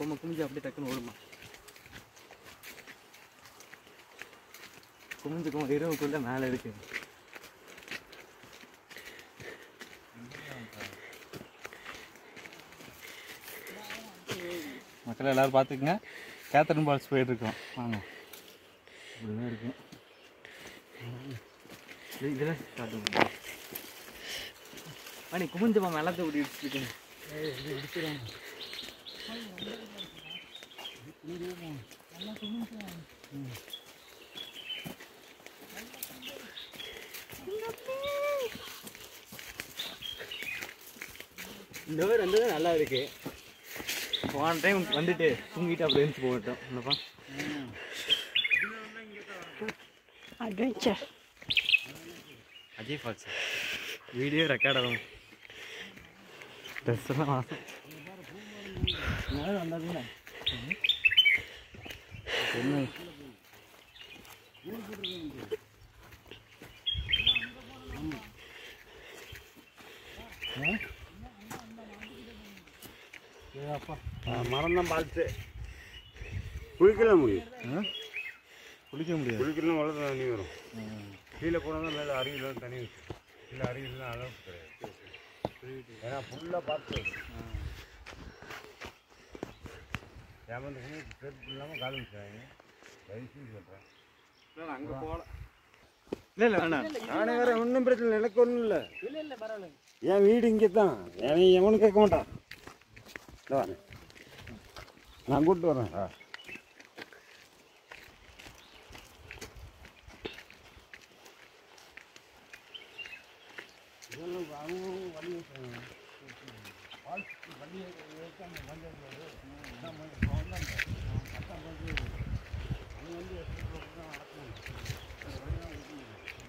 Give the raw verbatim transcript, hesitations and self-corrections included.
கொம்ப குமிஞ்சு அப்படியே டக்குன்னு ஓடுமா. குமிஞ்சுக்கும் இரவுக்குள்ள மேலே இருக்கு. மக்கள் எல்லோரும் பார்த்துக்குங்க. கேத்தரின் ஃபால்ஸ் போயிட்டுருக்கோம். வாங்க, இப்படிதான் இருக்கும். இதெல்லாம் ஸ்டார்ட் பண்ணுங்க. நீ குமிஞ்சமா மேலத்தை இப்படி இடிச்சுருக்கேன். இடிச்சுறாங்க. இந்த மாதிரி வந்து நல்லா இருக்கு. போன டைம் வந்துட்டு தூங்கிட்டு அப்படியே எழுந்து போகட்டும். இல்லைப்பா adventure Ajay falls video record ஆகும். ட்ரெஸ் எல்லாம் வாசம் வந்தாருங்க. என்ன மரம் தான் பால்ஸு. குளிக்கல முடியும். குளிக்க முடியாது. குளிக்கலாம் வளர்த்து தண்ணி வரும். கீழே போனால் தான் மேலே அருவியில் தண்ணி வச்சு. கீழே அருவிலாம் அளவுக்கு கிடையாது. ஏன்னா ஃபுல்லாக பார்த்து ஏமாந்து செருப்பு இல்லாமல் கால் வச்சாங்க. வயசுன்னு சொல்கிறேன். அங்கே போகல. இல்லை இல்லை வேணாம். நானே வேற ஒன்றும் பிரச்சனை இல்லை. எனக்கு ஒன்றும் இல்லை. இல்லை இல்லை பரவாயில்ல. என் வீடு இங்கே தான். ஏன்னா எவனும் கேட்க மாட்டான். நான் கூப்பிட்டு வரேன். ஆ வண்டி